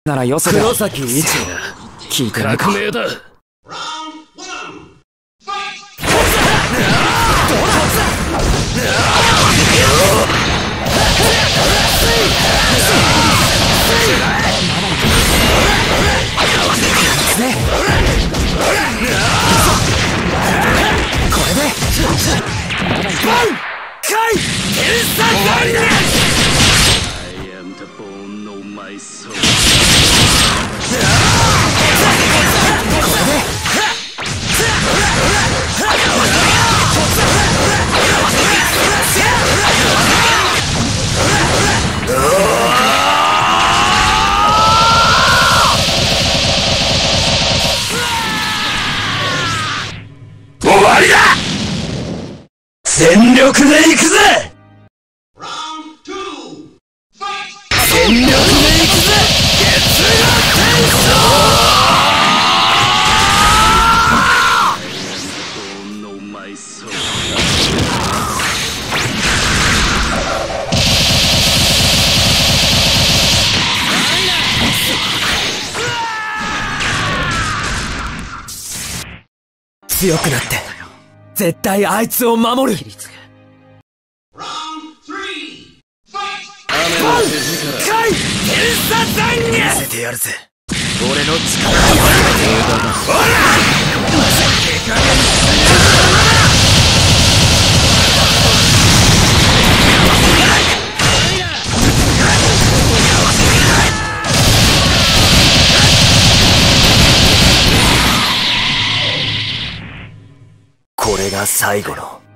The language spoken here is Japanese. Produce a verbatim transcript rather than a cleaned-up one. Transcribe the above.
ならよそで。 黒崎一が聞いてないか。 革命だ。 これでバンカイ天才だ。 終わりだ。全力で行くぜ。全力で行くぜ。月が天強くなって絶対あいつを守る。 雨の手力。天差残月。 見せてやるぜ。俺の力が。 ほら。 これが最後の